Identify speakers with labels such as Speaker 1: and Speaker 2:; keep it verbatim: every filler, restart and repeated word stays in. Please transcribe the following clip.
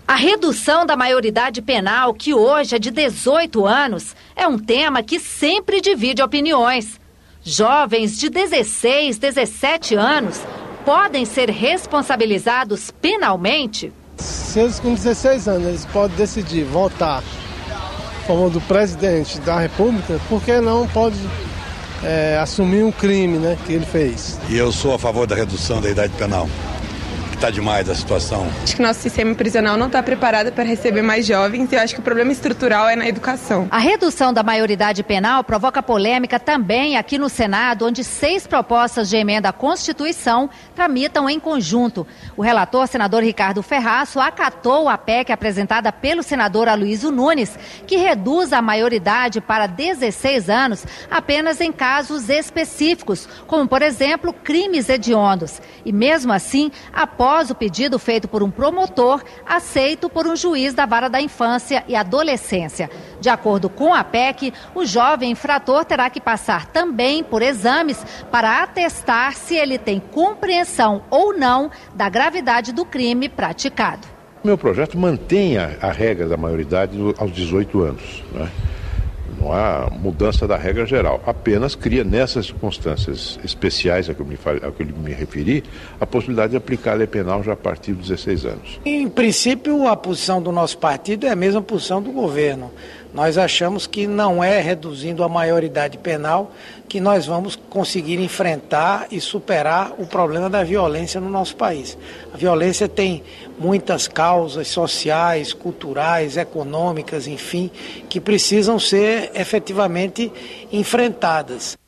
Speaker 1: A redução da maioridade penal, que hoje é de dezoito anos, é um tema que sempre divide opiniões. Jovens de dezesseis, dezessete anos podem ser responsabilizados penalmente?
Speaker 2: Se eles com dezesseis anos eles podem decidir votar a favor do presidente da República, por que não pode é, assumir um crime, né, que ele fez?
Speaker 3: E eu sou a favor da redução da idade penal. Está demais a situação.
Speaker 4: Acho que nosso sistema prisional não está preparado para receber mais jovens e eu acho que o problema estrutural é na educação.
Speaker 1: A redução da maioridade penal provoca polêmica também aqui no Senado, onde seis propostas de emenda à Constituição tramitam em conjunto. O relator, senador Ricardo Ferraço, acatou a P E C apresentada pelo senador Aloysio Nunes, que reduz a maioridade para dezesseis anos apenas em casos específicos, como, por exemplo, crimes hediondos. E mesmo assim, após Após o pedido feito por um promotor, aceito por um juiz da Vara da Infância e Adolescência. De acordo com a P E C, o jovem infrator terá que passar também por exames para atestar se ele tem compreensão ou não da gravidade do crime praticado.
Speaker 5: Meu projeto mantém a, a regra da maioridade aos dezoito anos, né? Não há mudança da regra geral, apenas cria nessas circunstâncias especiais a que eu me, a que eu me referi, a possibilidade de aplicar a lei penal já a partir dos dezesseis anos.
Speaker 6: Em princípio, a posição do nosso partido é a mesma posição do governo. Nós achamos que não é reduzindo a maioridade penal que nós vamos conseguir enfrentar e superar o problema da violência no nosso país. A violência tem muitas causas sociais, culturais, econômicas, enfim, que precisam ser efetivamente enfrentadas.